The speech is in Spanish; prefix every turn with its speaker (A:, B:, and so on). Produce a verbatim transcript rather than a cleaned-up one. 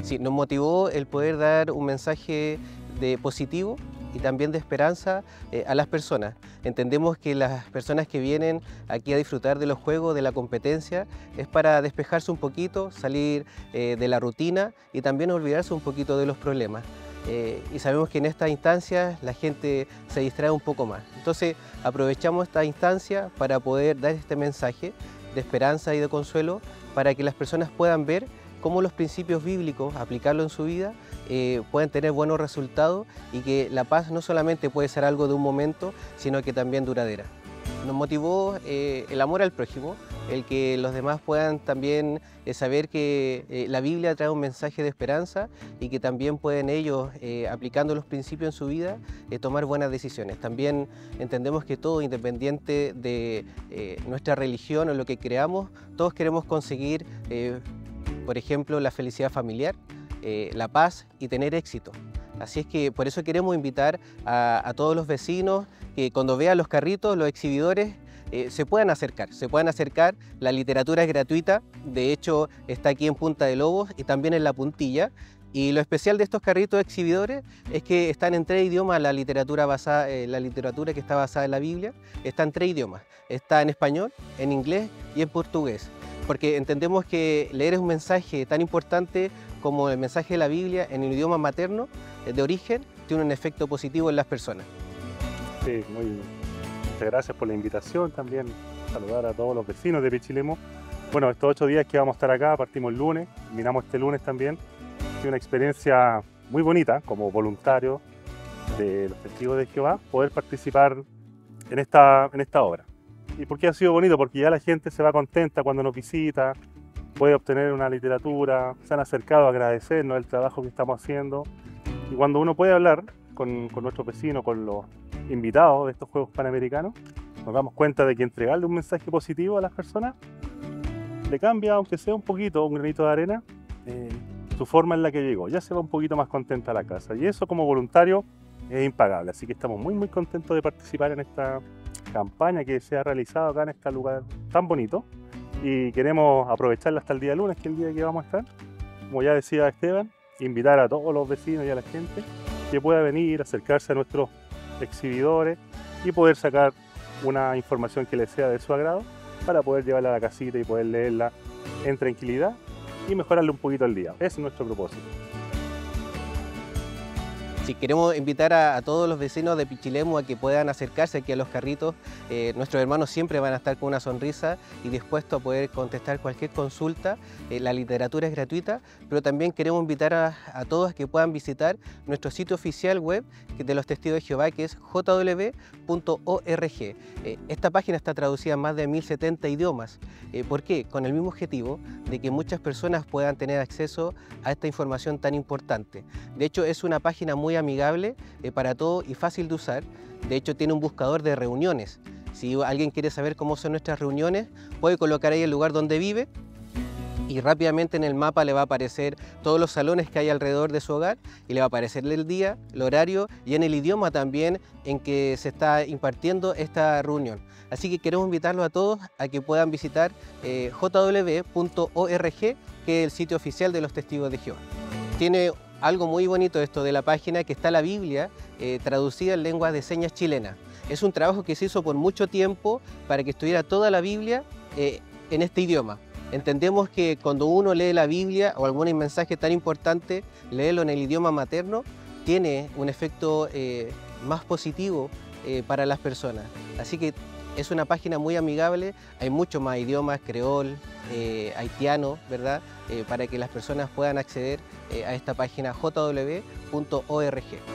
A: Sí, nos motivó el poder dar un mensaje de positivo y también de esperanza eh, a las personas. Entendemos que las personas que vienen aquí a disfrutar de los juegos, de la competencia, es para despejarse un poquito, salir eh, de la rutina y también olvidarse un poquito de los problemas. Eh, y sabemos que en estas instancias la gente se distrae un poco más. Entonces aprovechamos esta instancia para poder dar este mensaje de esperanza y de consuelo para que las personas puedan ver cómo los principios bíblicos, aplicarlo en su vida, eh, pueden tener buenos resultados y que la paz no solamente puede ser algo de un momento, sino que también duradera. Nos motivó eh, el amor al prójimo, el que los demás puedan también eh, saber que eh, la Biblia trae un mensaje de esperanza y que también pueden ellos, eh, aplicando los principios en su vida, eh, tomar buenas decisiones. También entendemos que todo, independiente de eh, nuestra religión o lo que creamos, todos queremos conseguir eh, por ejemplo, la felicidad familiar, eh, la paz y tener éxito. Así es que por eso queremos invitar a, a todos los vecinos que cuando vean los carritos, los exhibidores, eh, se puedan acercar, se puedan acercar. La literatura es gratuita, de hecho está aquí en Punta de Lobos y también en La Puntilla. Y lo especial de estos carritos exhibidores es que están en tres idiomas, la literatura, basada, eh, la literatura que está basada en la Biblia, está en tres idiomas. Está en español, en inglés y en portugués. Porque entendemos que leer un mensaje tan importante como el mensaje de la Biblia en el idioma materno de origen tiene un efecto positivo en las personas.
B: Sí, muy bien. Muchas gracias por la invitación también, saludar a todos los vecinos de Pichilemu. Bueno, estos ocho días que vamos a estar acá, partimos el lunes, miramos este lunes también. Es una experiencia muy bonita como voluntario de los Testigos de Jehová, poder participar en esta, en esta obra. ¿Y por qué ha sido bonito? Porque ya la gente se va contenta cuando nos visita, puede obtener una literatura, se han acercado a agradecernos el trabajo que estamos haciendo. Y cuando uno puede hablar con, con nuestros vecinos, con los invitados de estos Juegos Panamericanos, nos damos cuenta de que entregarle un mensaje positivo a las personas le cambia, aunque sea un poquito, un granito de arena, eh, su forma en la que llegó. Ya se va un poquito más contenta a la casa. Y eso como voluntario es impagable. Así que estamos muy muy contentos de participar en esta campaña que se ha realizado acá en este lugar tan bonito y queremos aprovecharla hasta el día lunes, que es el día que vamos a estar. Como ya decía Esteban, invitar a todos los vecinos y a la gente que pueda venir, acercarse a nuestros exhibidores y poder sacar una información que les sea de su agrado para poder llevarla a la casita y poder leerla en tranquilidad y mejorarle un poquito el día. Ese es nuestro propósito.
A: Sí, queremos invitar a, a todos los vecinos de Pichilemu a que puedan acercarse aquí a los carritos. Eh, nuestros hermanos siempre van a estar con una sonrisa y dispuestos a poder contestar cualquier consulta. Eh, la literatura es gratuita, pero también queremos invitar a, a todos a que puedan visitar nuestro sitio oficial web de los Testigos de Jehová, que es j w punto org. Eh, esta página está traducida en más de mil setenta idiomas. Eh, ¿Por qué? Con el mismo objetivo de que muchas personas puedan tener acceso a esta información tan importante. De hecho, es una página muy amigable eh, para todo y fácil de usar. De hecho, tiene un buscador de reuniones. Si alguien quiere saber cómo son nuestras reuniones, puede colocar ahí el lugar donde vive y rápidamente en el mapa le va a aparecer todos los salones que hay alrededor de su hogar y le va a aparecer el día, el horario y en el idioma también en que se está impartiendo esta reunión. Así que queremos invitarlos a todos a que puedan visitar eh, j w punto org, que es el sitio oficial de los Testigos de Jehová. Tiene algo muy bonito esto de la página, que está la Biblia eh, traducida en lengua de señas chilena. Es un trabajo que se hizo por mucho tiempo para que estuviera toda la Biblia eh, en este idioma. Entendemos que cuando uno lee la Biblia o algún mensaje tan importante, leerlo en el idioma materno, tiene un efecto eh, más positivo eh, para las personas. Así que es una página muy amigable, hay muchos más idiomas, creol, eh, haitiano, ¿verdad? Eh, para que las personas puedan acceder eh, a esta página j w punto org.